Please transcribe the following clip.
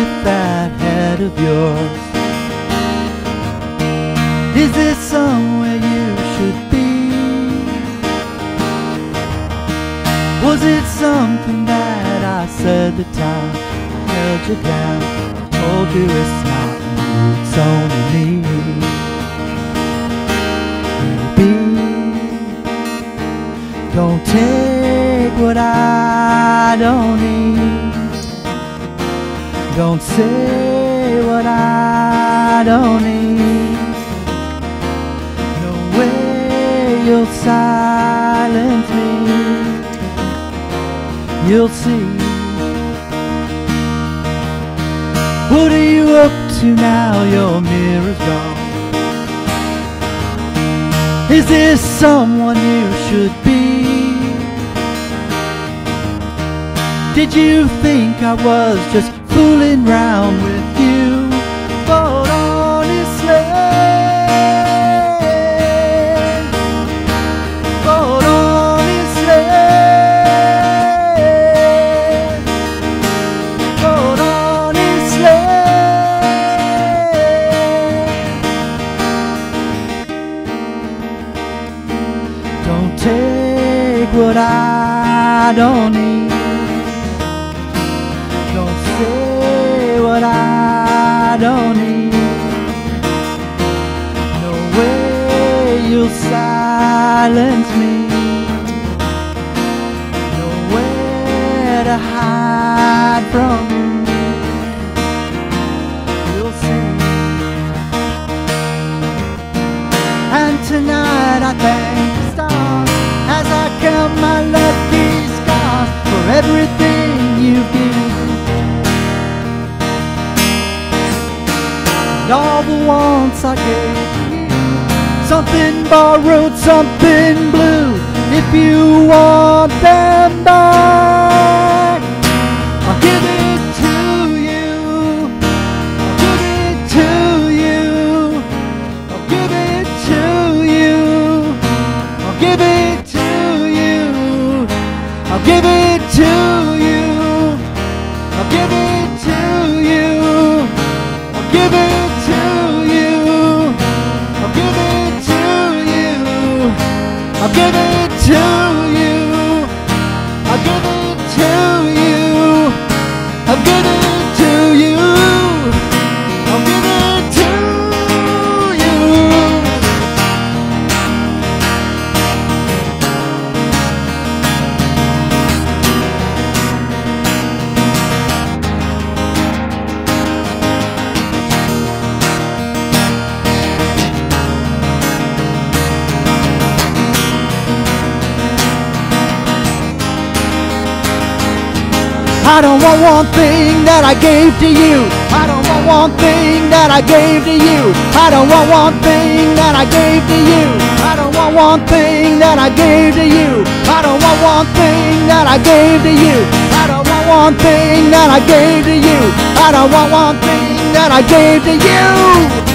with that head of yours? Is this somewhere you should be? Was it something that I said the time held you down? Told you it's not you, it's only me. Baby, don't take what I don't need. Don't say what I don't need. No way you'll silence me. You'll see. What are you up to now? Your mirror's gone. Is this someone you should be? Did you think I was just fooling round with you? But honestly, don't take what I don't need. Don't say what I don't need. No way you'll silence me. Nowhere to hide from you. You'll see. And tonight I thank the stars as I count my lucky scars for everything you've given. All the wants I gave to you, something borrowed, something blue. If you want them back, I'll give it to you. I'll give it to you. I'll give it to you. I'll give it to you. I'll give it to you. I'll give it to you. I'll give it. I'll give it to you. I'll give it to you. I'll give it to you. I'll give it to you. I don't want one thing that I gave to you. I don't want one thing that I gave to you. I don't want one thing that I gave to you. I don't want one thing that I gave to you. I don't want one thing that I gave to you. I don't want one thing that I gave to you. I don't want one thing that I gave to you.